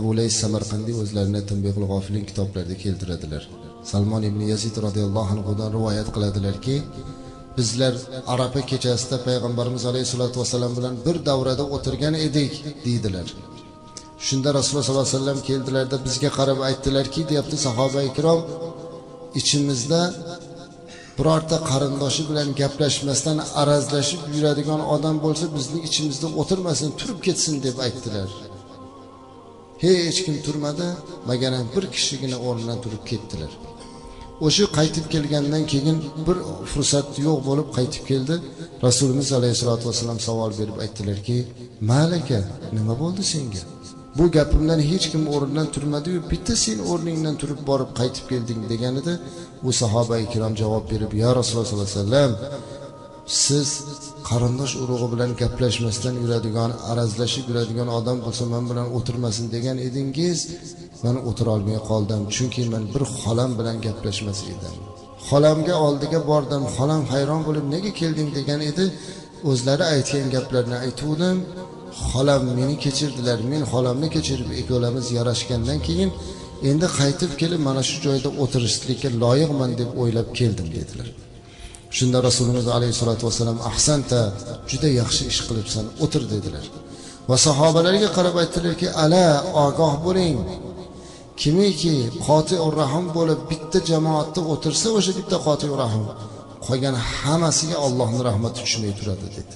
Abu Lays Samarqandiy o'zlarining Tanbihul G'ofilin kitoblarida keltiradilar. Salmon ibn Yazid radhiyallohu anhudan rivoyat qiladilarki, bizlar Arafa kechasida payg'ambarimiz alayhisolatu vasallam bilan bir davrada o'tirgan edik deydilar. Shunda Rasululloh sollallohu alayhi vasallam keldilarda bizga qarab aytdilarki, deyapti sahoba-ikrom, ichimizda birorta qarindoshi bilan gaplashmasdan arazlashib yuradigan odam bo'lsa bizning ichimizda o'tirmasin, turib ketsin deb aytdilar. Hech kim turmadi, magaram bir kishigina o'rnidan turib ketdilar. O'sha qaytib kelgandan keyin bir fursat yo'q bo'lib qaytib keldi. Rasulimiz alayhisolatu vasallam savol berib aytdilarki, "Malaka, nima bo'ldi senga? Bu gapimdan hech kim o'rnidan turmadi-yu, bitta sen o'rningdan turib borib qaytib kelding" deganida, u sahoba-ikrom javob berib, "Ya Rasululloh sollallohu alayhi vasallam, siz qarindosh urug'i bilan gaplashmasdan yuradigan, arazlashib yuradigan odam bo'lsa men bilan o'tirmasin degan edingiz, men o'tira olmay qoldim, chunki men bir xolam bilan gaplashmas edim. Xolamga oldiga bordim, xolam hayron bo'lib, nega kelding degan edi. O'zlari aytgan gaplarni aytuvdim. Xolam meni kechirdilar, men xolamni kechirib ikkalamiz yarashgandan keyin endi qaytib kelib mana shu joyda o'tirishlikka loyiqman deb o'ylab keldim" dedilar. Shunda Rasululloh alayhisolatu vasallam, "Ahsanta, juda yaxshi ish qilibsan, o'tir" dedilar. Va sahobalarga qarab aytdilarki, "Ala, ogoh bo'ling. Kimiki qotiur rahim bo'lib bitta jamoatda o'tirsa, o'sha bitta qotiur rahim, qolgan hammasiga Allohning rahmati tushmay turadi" dedi.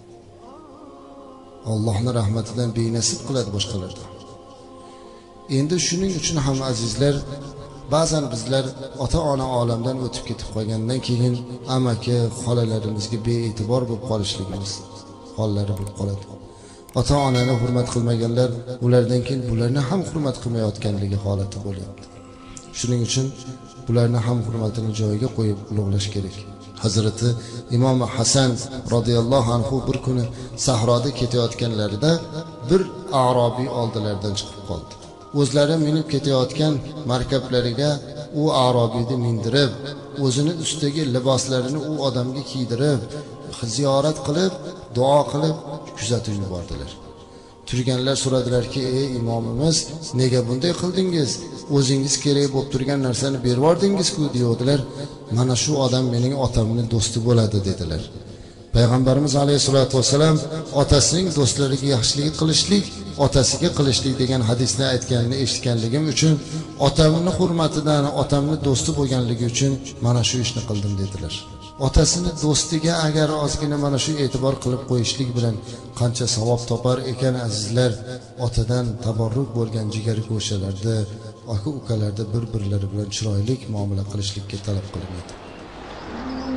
Allohning rahmatidan benasib qiladi boshqalardan. Endi shuning uchun ham azizlar, ba'zan bizlar ota-ona olamdan o'tib ketib qolgandan keyin amaki, xolalarimizga bee'tibor bo'lib qolishligimiz hollari bo'lib qoladi. Ota-onani hurmat qilmaganlar ulardan keyin bularni ham hurmat qilmayotganligi holati bo'lyapti. Shuning uchun bularni ham hurmatini joyiga qo'yib ulug'lash kerak. Hazrati Imom Hasan radhiyallohu anhu bir kuni sahroda ketayotganlarida bir a'robiy oldilaridan chiqib qoldi. O'zlari minib ketayotgan markablariga u a'robiyni mindirib, o'zini ustidagi liboslarini u odamga kiydirib, ziyorat qilib, duo qilib kuzatib yubordilar. Turganlar so'radilarki, "Ey imomimiz, nega bunday qildingiz? O'zingiz kerak bo'lib turgan narsani berib yordingiz-ku" deydilar. "Mana shu odam mening otamning do'sti bo'ladi" dedilar. Payg'ambarimiz alayhisolatu vasallam otasining do'stlariga yaxshilik qilishlik, otasiga qilishlik degan hadisni aytganini eshitganligim uchun, otamning hurmatidan, otamning do'sti bo'lganligi uchun mana shu ishni qildim dedilar. Otasini do'stiga agar ozgina mana shu e'tibor qilib qo'yishlik bilan qancha savob topar ekan azizlar. Otadan tabarruk bo'lgan jigar go'shalarda, aka-ukalarda bir-birlari bilan chiroyli muomala qilishlikka talab qilinadi.